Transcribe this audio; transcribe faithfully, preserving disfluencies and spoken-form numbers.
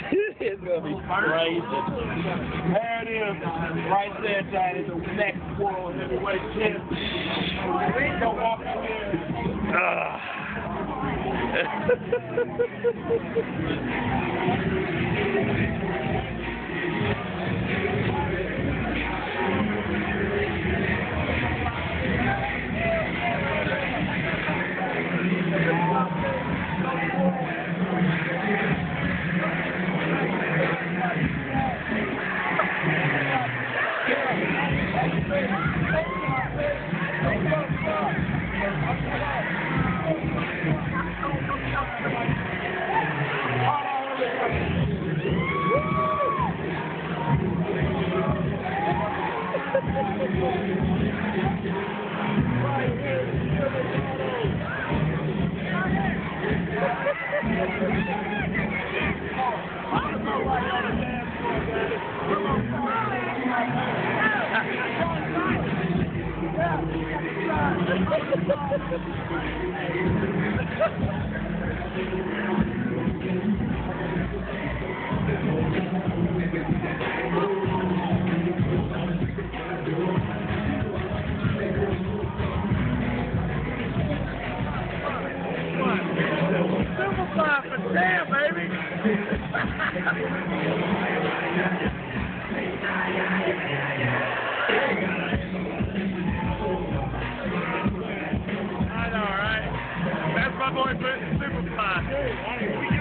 It's gonna be crazy. There it is, right there, Johnny, the next world heavyweight champion. Don't walk in here. Superfly for damn, baby! I know, right? That's my boy, Superfly.